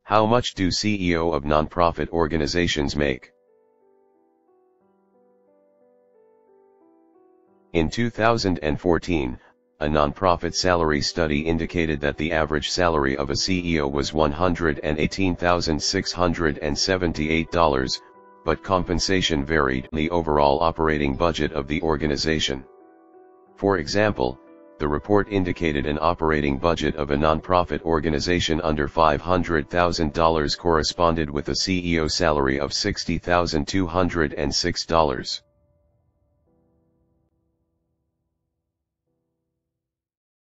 How much do CEO of nonprofit organizations make? In 2014, a nonprofit salary study indicated that the average salary of a CEO was $118,678, but compensation varied the overall operating budget of the organization. For example, the report indicated an operating budget of a nonprofit organization under $500,000 corresponded with a CEO salary of $60,206.